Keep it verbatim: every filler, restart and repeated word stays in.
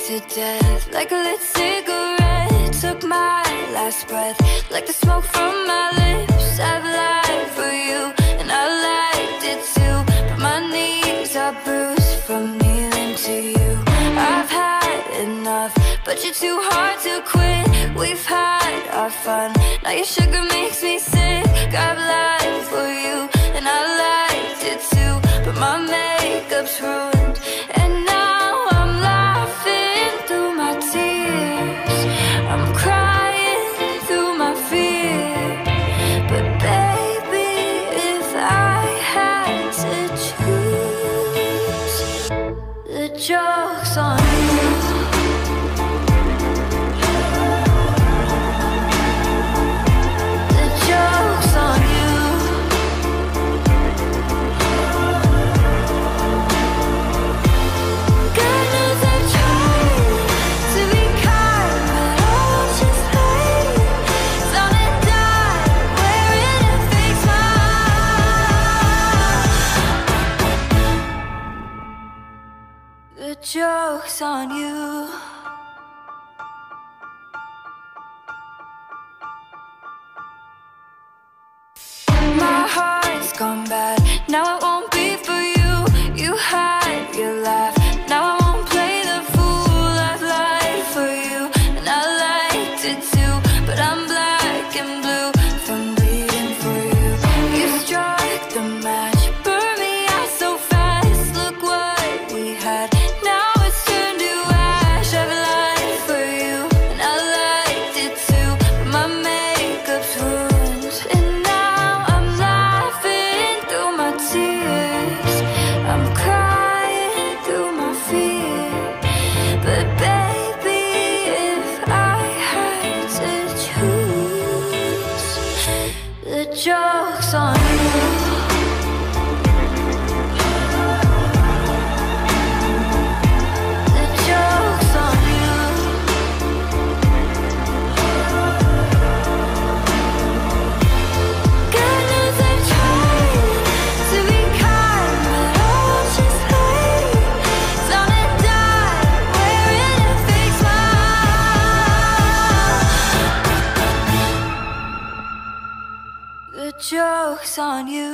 to death. Like a lit cigarette, took my last breath. Like the smoke from my lips, I've lied for you, and I liked it too. But my knees are bruised from kneeling to you. I've had enough, but you're too hard to quit. We've had our fun, now your sugar makes me sick. I've lied for you, and I liked it too. But my makeup's ruined, and now I'm laughing through my tears. I'm crying through my fear. But baby, if I had to choose, the joke's on you. The joke's on you. God knows I tried to be kind, but I was just hate. Found a dime wearing a fake smile. The joke's on you. My heart's gone bad, now it won't be for you. You had your laugh, now I won't play the fool. I've lied for you, and I liked it too. But I'm black and blue from bleeding for you. You struck the match, burned me out so fast. Look what we had, now it's turned to ash. I've lied for you, and I liked it too. But my makeup's ruined, and now I'm laughing through my tears. I'm crying through my fear. But baby, if I had to choose, the joke's on you. The joke's on you. God knows I tried to be kind, but I was just hate. Found a dime wearing a fake smile. The joke's on you.